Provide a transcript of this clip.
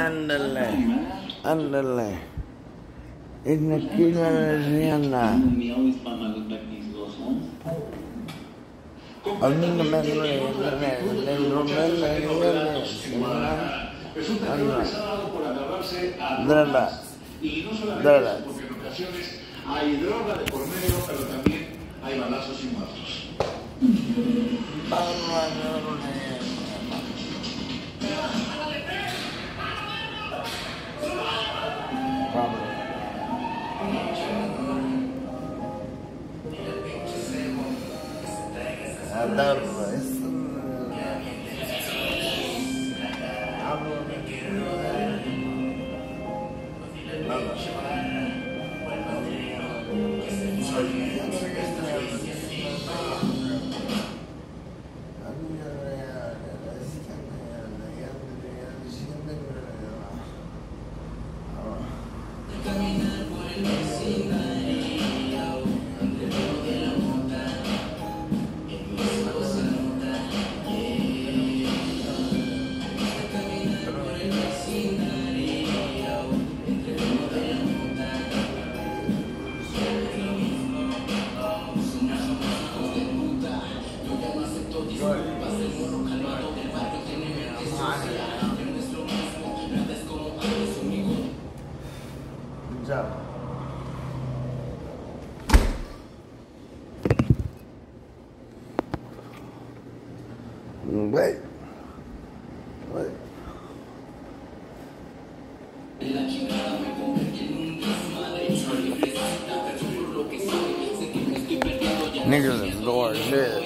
Ándale, ándale. En la esquina de Rihanna. A mí no me duele. Y no solamente porque en ocasiones hay droga de por medio, pero también hay balazos y muertos. Wait. Niggas is Lord shit.